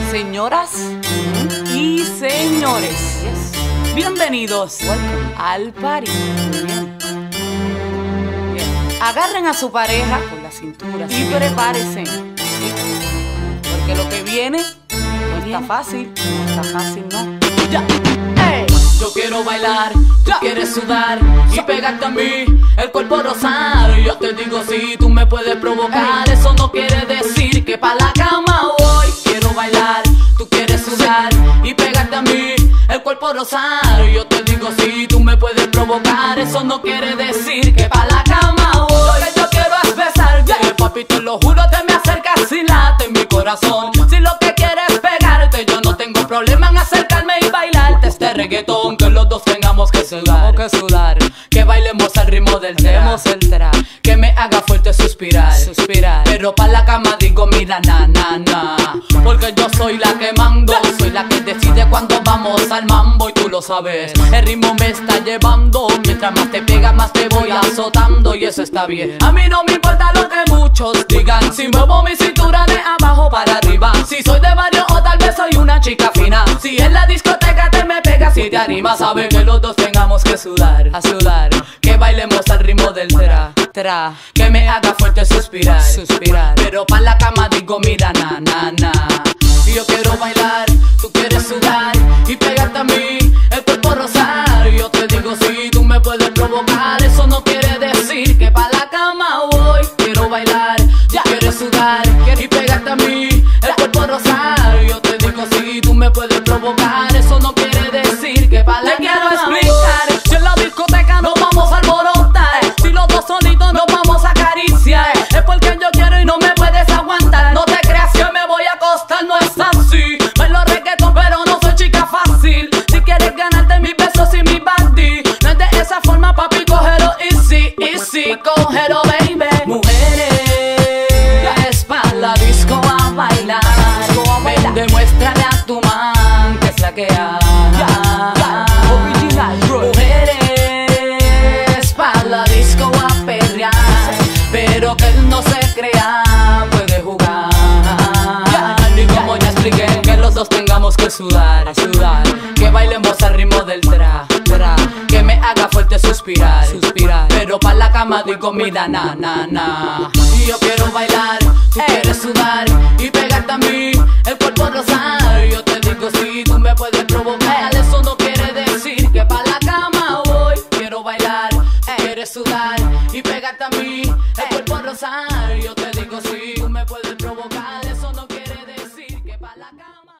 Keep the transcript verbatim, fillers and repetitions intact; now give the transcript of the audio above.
Señoras y señores, yes. Bienvenidos Welcome. Al party. Bien. Bien. Agarren a su pareja por la cintura y prepárense, porque lo que viene no está fácil, no está fácil, no. Ya. Hey. Yo quiero bailar, tú quieres sudar y pegarte a mí, el cuerpo rosado. Y yo te digo si tú me puedes provocar, eso no quiere decir que pa' la cama voy. Quiero bailar, tú quieres sudar y pegarte a mí, el cuerpo rosado. Y yo te digo si tú me puedes provocar, eso no quiere decir que pa' la cama voy. Lo que yo quiero es besarte, papi, te lo juro, te me acercas y late en mi corazón. Si lo que quieres es pegarte, yo no tengo problema en acercarme y bailarte este reggaetón. Que los dos tengamos que sudar, que sudar, que bailemos al ritmo del demos el tra, que me haga fuerte suspirar, suspirar. Pero pa' la cama digo mira na na na, porque yo soy la que mando, soy la que decide cuando vamos al mambo y tú lo sabes. El ritmo me está llevando, mientras más te pega más te voy azotando y eso está bien. A mí no me importa lo que muchos digan, si muevo mi cintura de abajo para arriba, si soy de barrio o tal vez soy una chica fina, si en la discoteca te me pegas y te animas, sabes que los dos tengamos que sudar, a sudar, que bailemos al ritmo del tra, tra, que me haga fuerte suspirar, suspirar. Pero pa' la cama digo mira na na na. Y yo quiero bailar, tú quieres sudar y pegarte a mí, el cuerpo rosar. Y yo te digo si tú me puedes provocar, eso no quiere decir que pa' la cama voy. Quiero bailar, tú quieres sudar y pegarte a mí, el cuerpo rosar. Y yo te digo si tú me puedes provocar, eso no quiere decir que pa' la Te cama quiero voy. explicar, Si en la discoteca nos vamos a alborotar, si los dos solitos nos vamos a acariciar, es porque yo quiero y no me puedes aguantar. No te creas que me voy a acostar, no es así. Bailo reggaetón pero no soy chica fácil. Si quieres ganarte mis besos y mi body, no es de esa forma, papi, cógelo easy, easy, cógelo, baby. Mujeres pa' la disco a bailar, ven, demuéstrale a tu man que es la que hay. Mujeres pa' la disco a perrear, pero que él no se crea, puede jugar. Y como ya expliqué, que los dos tengamos que sudar, sudar, que bailemos al ritmo del tra, tra, que me haga fuerte suspirar, suspirar. Pero pa' la cama digo mira na na na. Y yo quiero bailar, tú quieres sudar y pegarte a mí, el cuerpo rosar. Y yo te digo si tú me puedes provocar, eso no quiere decir que pa' la cama voy. Quiero bailar, tú quieres sudar y pegarte a mí, el cuerpo rosar. Y yo te digo si tú me puedes provocar, eso no quiere decir que pa' la cama.